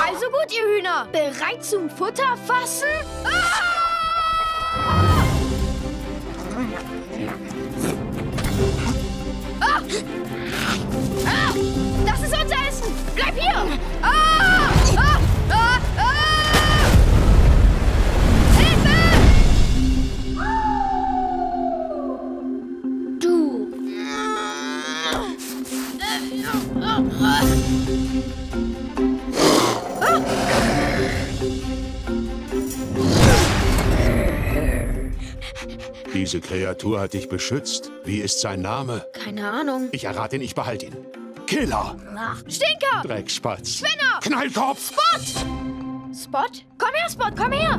Also gut, ihr Hühner. Bereit zum Futterfassen? Das ist unser Essen! Bleib hier! Hilfe! Du! Diese Kreatur hat dich beschützt. Wie ist sein Name? Keine Ahnung. Ich errate ihn, ich behalte ihn. Killer! Stinker! Dreckspatz! Spinner! Knallkopf! Spot! Spot? Komm her, Spot, komm her!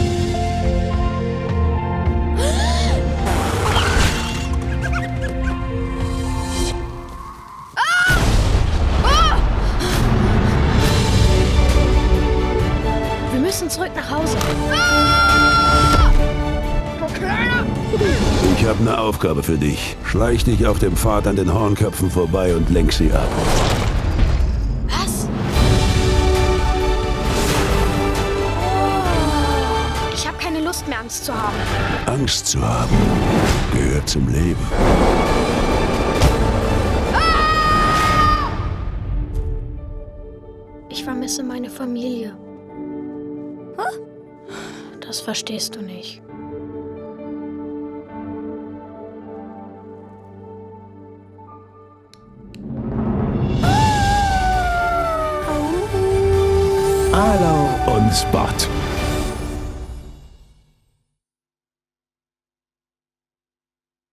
Wir müssen zurück nach Hause. Ich habe eine Aufgabe für dich. Schleich dich auf dem Pfad an den Hornköpfen vorbei und lenk sie ab. Was? Ich habe keine Lust mehr, Angst zu haben. Angst zu haben gehört zum Leben. Ich vermisse meine Familie. Das verstehst du nicht. Arlo und Spot.